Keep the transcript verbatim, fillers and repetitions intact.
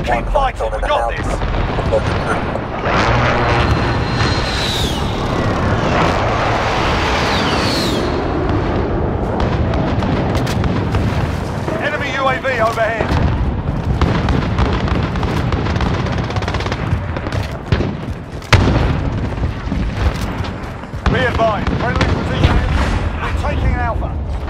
Keep fighting, we got this! Enemy U A V overhead. Be advised, friendly position. We're taking Alpha.